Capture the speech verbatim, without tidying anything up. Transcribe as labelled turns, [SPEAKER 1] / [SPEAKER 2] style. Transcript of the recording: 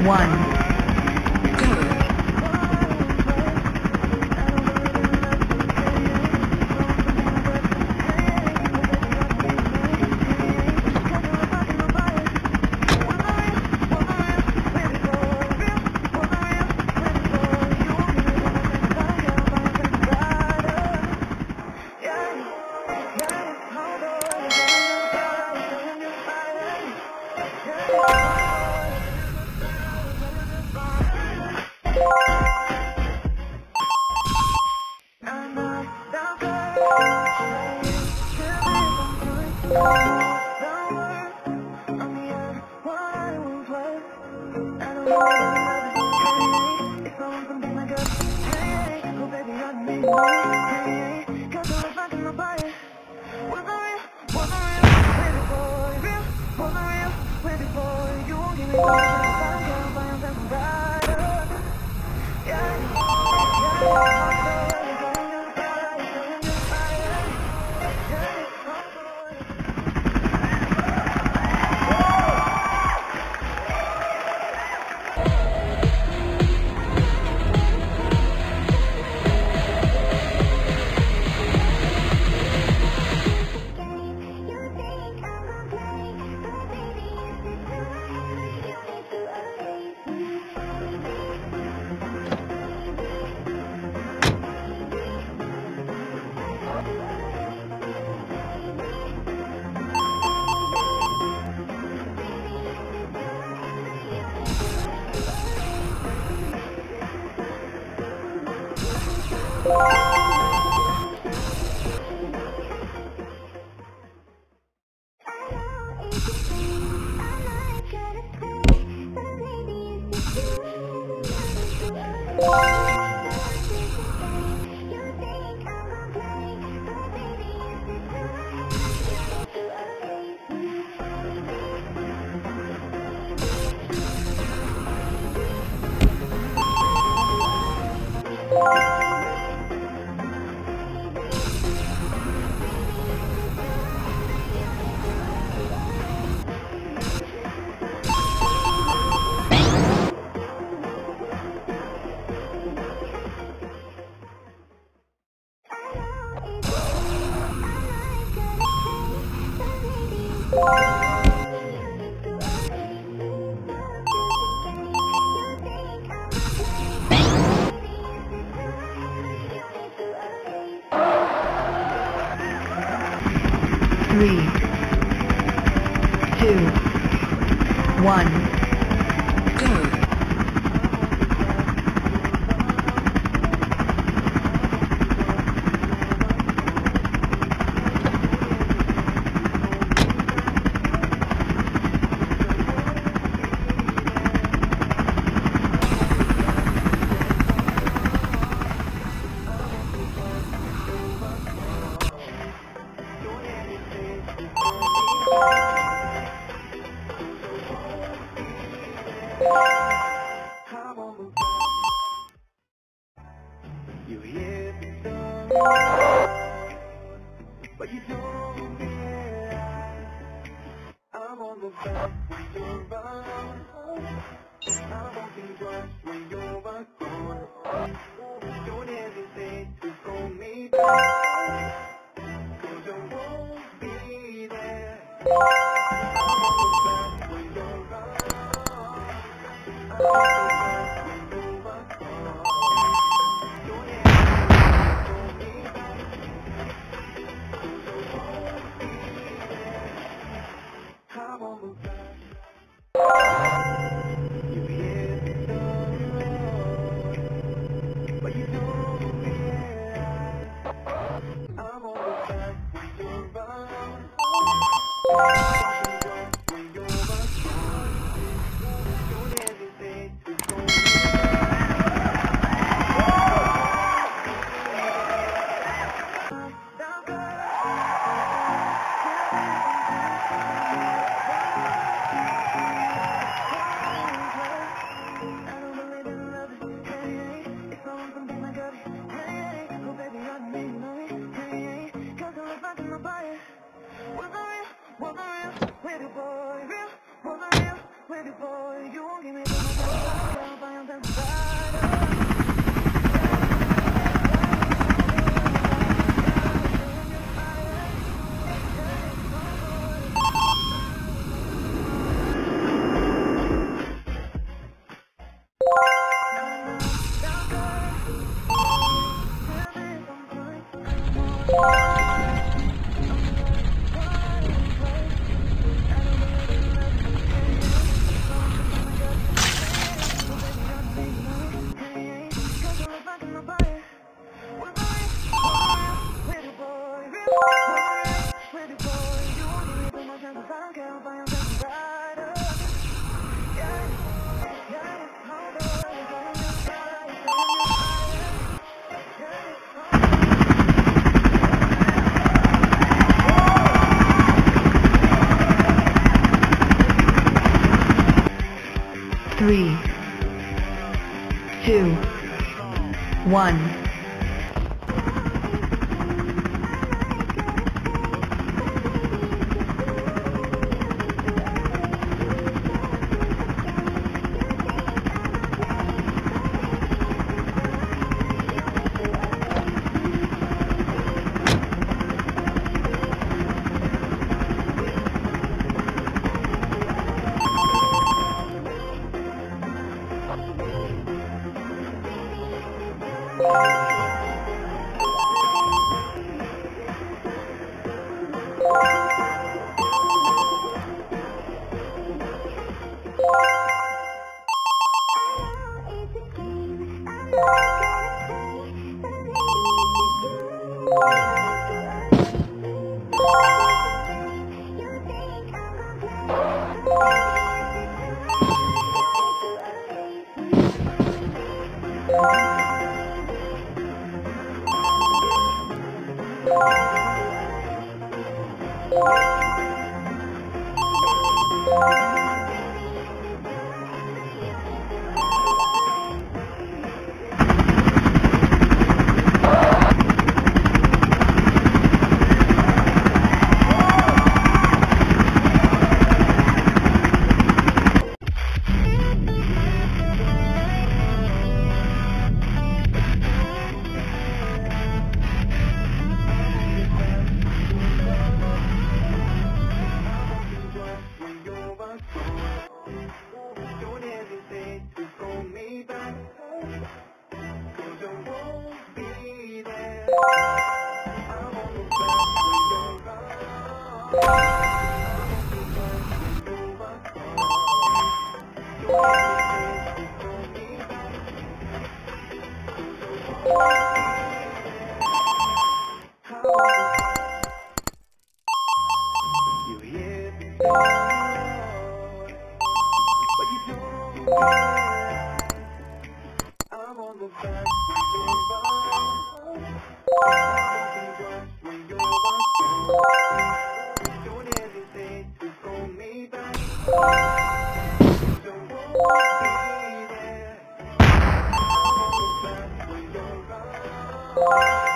[SPEAKER 1] one. Three, two, one, go.
[SPEAKER 2] You hear me song, but you don't realize I'm on the back when you're around. I'm walking twice when you're gone. Don't hesitate to call me back, 'cause I won't be there. I'm on the back when you're around. I'm on the back when you're gone. Don't hesitate to call me back, 'cause I won't be there. I'm on the back. You hear me song, but you don't realize I'm on the back when you're around. Watching just when you're gone. Don't hesitate to call me boy, real, boy, real, boy, you won't give me
[SPEAKER 1] Three, two, one.
[SPEAKER 2] You hear me roar, but you don't realize I'm on the back when you're around. I'm just when you're around. Don't hesitate to call me back. Don't be there. I'm on the back when you're around.